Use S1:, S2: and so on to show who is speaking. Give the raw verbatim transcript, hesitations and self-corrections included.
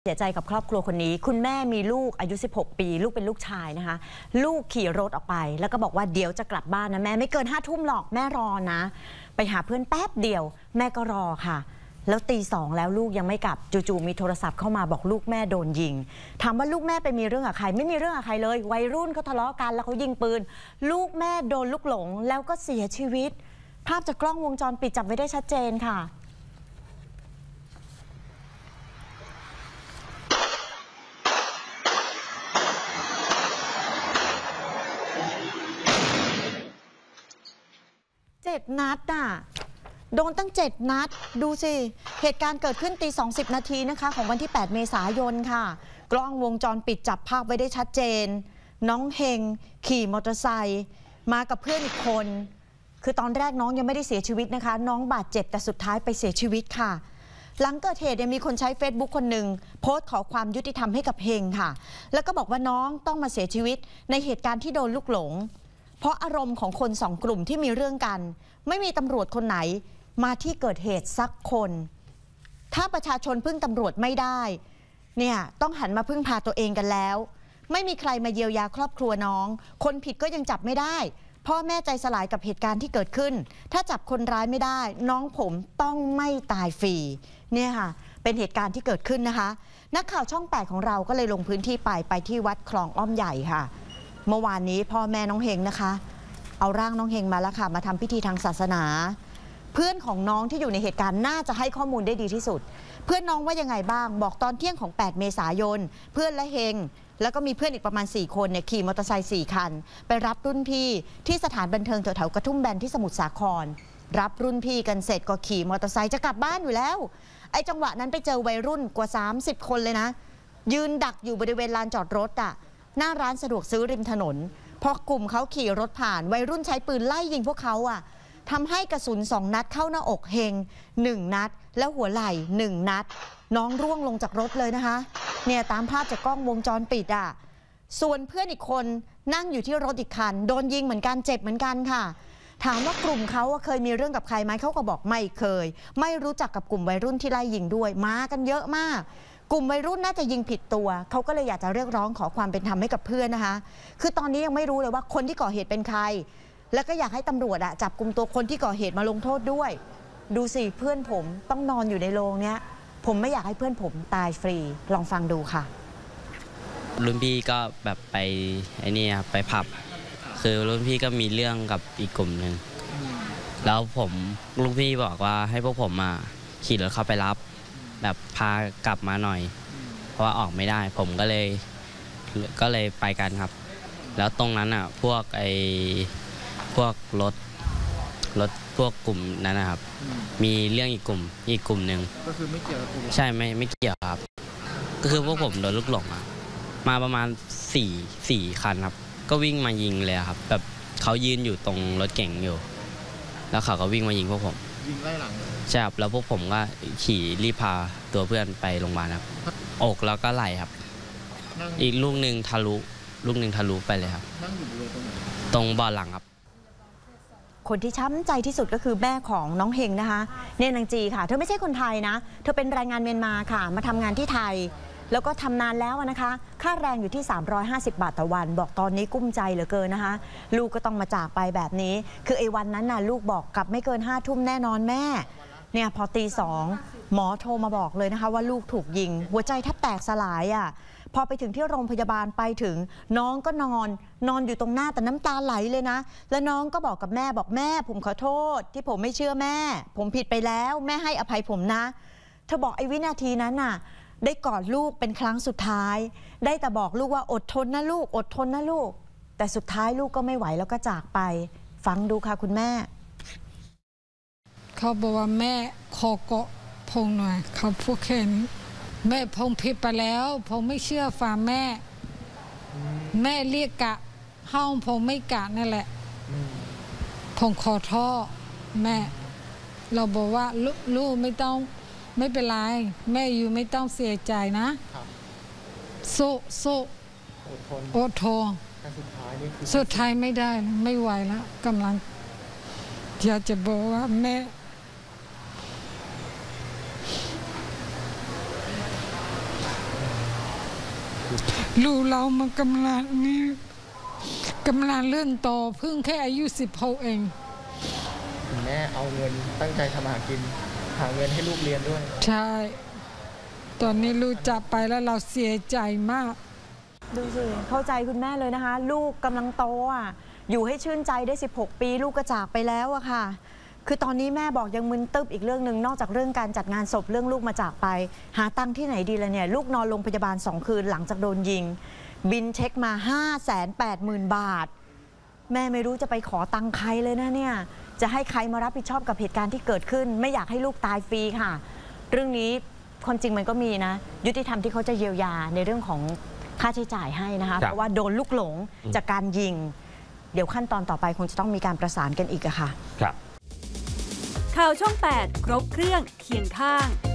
S1: เสียใจกับครอบครัวคนนี้คุณแม่มีลูกอายุสิบหกปีลูกเป็นลูกชายนะคะลูกขี่รถออกไปแล้วก็บอกว่าเดี๋ยวจะกลับบ้านนะแม่ไม่เกินห้าทุ่มหรอกแม่รอนะไปหาเพื่อนแป๊บเดียวแม่ก็รอค่ะแล้วตีสองแล้วลูกยังไม่กลับจู่ๆมีโทรศัพท์เข้ามาบอกลูกแม่โดนยิงถามว่าลูกแม่ไปมีเรื่องกับใครไม่มีเรื่องกับใครเลยวัยรุ่นเขาทะเลาะกันแล้วเขายิงปืนลูกแม่โดนลูกหลงแล้วก็เสียชีวิตภาพจากกล้องวงจรปิดจับไว้ได้ชัดเจนค่ะเจ็ดนัดน่ะโดนตั้งเจ็ดนัดดูสิเหตุการณ์เกิดขึ้นตีสองสิบนาทีนะคะของวันที่แปดเมษายนค่ะกล้องวงจรปิดจับภาพไว้ได้ชัดเจนน้องเฮงขี่มอเตอร์ไซค์มากับเพื่อนอีกคนคือตอนแรกน้องยังไม่ได้เสียชีวิตนะคะน้องบาดเจ็บแต่สุดท้ายไปเสียชีวิตค่ะหลังเกิดเหตุมีคนใช้ เฟซบุ๊ก คนหนึ่งโพสต์ขอความยุติธรรมให้กับเฮงค่ะแล้วก็บอกว่าน้องต้องมาเสียชีวิตในเหตุการณ์ที่โดนลูกหลงเพราะอารมณ์ของคนสองกลุ่มที่มีเรื่องกันไม่มีตำรวจคนไหนมาที่เกิดเหตุสักคนถ้าประชาชนพึ่งตำรวจไม่ได้เนี่ยต้องหันมาพึ่งพาตัวเองกันแล้วไม่มีใครมาเยียวยาครอบครัวน้องคนผิดก็ยังจับไม่ได้พ่อแม่ใจสลายกับเหตุการณ์ที่เกิดขึ้นถ้าจับคนร้ายไม่ได้น้องผมต้องไม่ตายฟรีเนี่ยค่ะเป็นเหตุการณ์ที่เกิดขึ้นนะคะนักข่าวช่องแปดของเราก็เลยลงพื้นที่ไปไปที่วัดคลองอ้อมใหญ่ค่ะเมื่อวานนี้พ่อแม่น้องเฮงนะคะเอาร่างน้องเฮงมาแล้วค่ะมาทำพิธีทางศาสนาเพื่อนของน้องที่อยู่ในเหตุการณ์น่าจะให้ข้อมูลได้ดีที่สุดเพื่อนน้องว่ายังไงบ้างบอกตอนเที่ยงของแปดเมษายนเพื่อนและเฮงแล้วก็มีเพื่อนอีกประมาณสี่คนเนี่ยขี่มอเตอร์ไซค์สี่คันไปรับรุ่นพี่ที่สถานบันเทิงแถวๆกระทุ่มแบนที่สมุทรสาครรับรุ่นพี่กันเสร็จก็ขี่มอเตอร์ไซค์จะกลับบ้านอยู่แล้วไอ้จังหวะนั้นไปเจอวัยรุ่นกว่าสามสิบคนเลยนะยืนดักอยู่บริเวณลานจอดรถอ่ะหน้าร้านสะดวกซื้อริมถนนพอกลุ่มเขาขี่รถผ่านวัยรุ่นใช้ปืนไล่ยิงพวกเขาอ่ะทำให้กระสุนสองนัดเข้าหน้าอกเฮงหนึ่งนัดแล้วหัวไหล่หนึ่งนัดน้องร่วงลงจากรถเลยนะคะเนี่ยตามภาพจากกล้องวงจรปิดอ่ะส่วนเพื่อนอีกคนนั่งอยู่ที่รถอีกคันโดนยิงเหมือนกันเจ็บเหมือนกันค่ะถามว่ากลุ่มเขาเคยมีเรื่องกับใครไหมเขาก็บอกไม่เคยไม่รู้จักกับกลุ่มวัยรุ่นที่ไล่ยิงด้วยมากันเยอะมากกลุ่มวัยรุ่นน่าจะยิงผิดตัวเขาก็เลยอยากจะเรียกร้องขอความเป็นธรรมให้กับเพื่อนนะคะคือตอนนี้ยังไม่รู้เลยว่าคนที่ก่อเหตุเป็นใครแล้วก็อยากให้ตำรวจอะจับกลุ่มตัวคนที่ก่อเหตุมาลงโทษด้วยดูสิเพื่อนผมต้องนอนอยู่ในโรงเนี้ยผมไม่อยากให้เพื่อนผมตายฟรีลองฟังดูค่ะ
S2: รุ่นพี่ก็แบบไปไอ้นี่ครับไปผับคือรุ่นพี่ก็มีเรื่องกับอีกกลุ่มหนึ่งแล้วผมรุ่นพี่บอกว่าให้พวกผมมาขี่รถเข้าไปรับแบบพากลับมาหน่อยเพราะว่าออกไม่ได้ผมก็เลยก็เลยไปกันครับแล้วตรงนั้นอ่ะพวกไอ้พวกรถรถพวกกลุ่มนั้นนะครับมีเรื่องอีกกลุ่มอีกกลุ่มหนึ่งก็คือไม่เกี่ยวกับกลุ่มใช่ไม่ไม่เกี่ยวครับก็คือพวกผมโดนลูกหลงมาประมาณสี่สี่คันครับก็วิ่งมายิงเลยครับแบบเขายืนอยู่ตรงรถเก๋งอยู่แล้วเขาก็วิ่งมายิงพวกผมยิงไล่หลังใช่ครับแล้วพวกผมก็ขี่รีบพาตัวเพื่อนไปโรงพยาบาลครับอกแล้วก็ไหล่ครับอีกลูกหนึ่งทะลุลูกหนึ่งทะลุไปเลยครับนั่งอยู่บริเวณตรงไหนตรงเบาะหลังครับ
S1: คนที่ช้ำใจที่สุดก็คือแม่ของน้องเฮงนะคะเนี่ยนางจีค่ะเธอไม่ใช่คนไทยนะเธอเป็นแรงงานเมียนมาค่ะมาทำงานที่ไทยแล้วก็ทำนานแล้วนะคะค่าแรงอยู่ที่สามร้อยห้าสิบบาทต่อวันบอกตอนนี้กุ้มใจเหลือเกินนะคะลูกก็ต้องมาจากไปแบบนี้คือไอ้วันนั้นน่ะลูกบอกกลับไม่เกินห้าทุ่มแน่นอนแม่เนี่ยพอตีสองหมอโทรมาบอกเลยนะคะว่าลูกถูกยิงหัวใจแทบแตกสลายอ่ะพอไปถึงที่โรงพยาบาลไปถึงน้องก็นอนนอนอยู่ตรงหน้าแต่น้ำตาไหลเลยนะแล้วน้องก็บอกกับแม่บอกแม่ผมขอโทษที่ผมไม่เชื่อแม่ผมผิดไปแล้วแม่ให้อภัยผมนะเธอบอกไอ้วินาทีนั้นน่ะได้กอดลูกเป็นครั้งสุดท้ายได้แต่บอกลูกว่าอดทนนะลูกอดทนนะลูกแต่สุดท้ายลูกก็ไม่ไหวแล้วก็จากไปฟังดูค่ะคุณแม่
S3: เขาบอกว่าแม่ขอเกาะพงหน่อยเขาพูดแค่นี้แม่พงผิดไปแล้วผมไม่เชื่อฟังแม่แม่เรียกกะห้องผมไม่กะนั่นแหละผมขอโทษแม่เราบอกว่าลูกไม่ต้องไม่เป็นไรแม่อยู่ไม่ต้องเสียใจนะสู้สู้อดทนสุดท้ายไม่ได้ไม่ไหวแล้วกำลังอยากจะบอกว่าแม่ลูกเรามันกำลังนี่กำลังเลื่อนโตเพิ่งแค่อายุสิบหกเอง
S4: แม่เอาเงินตั้งใจทำหากินหาเงินให้ลูกเรียนด้วย
S3: ใช่ตอนนี้ลูกจากไปแล้วเราเสียใจมาก
S1: ดูสิเข้าใจคุณแม่เลยนะคะลูกกำลังโตอ่ะอยู่ให้ชื่นใจได้สิบหกปีลูกก็จากไปแล้วอะค่ะคือตอนนี้แม่บอกยังมึนตึ๊บอีกเรื่องหนึ่งนอกจากเรื่องการจัดงานศพเรื่องลูกมาจากไปหาตังค์ที่ไหนดีล่ะเนี่ยลูกนอนโรงพยาบาลสองคืนหลังจากโดนยิงบินเช็คมา ห้าแสนแปดหมื่น บาทแม่ไม่รู้จะไปขอตังค์ใครเลยนะเนี่ยจะให้ใครมารับผิดชอบกับเหตุการณ์ที่เกิดขึ้นไม่อยากให้ลูกตายฟรีค่ะเรื่องนี้คนจริงมันก็มีนะยุติธรรมที่เขาจะเยียวยาในเรื่องของค่าใช้จ่ายให้นะคะเพราะว่าโดนลูกหลงจากการยิงเดี๋ยวขั้นตอนต่อไปคงจะต้องมีการประสานกันอีกอะค่ะ
S5: ครับข่าวช่องแปดครบเครื่องเคียงข้าง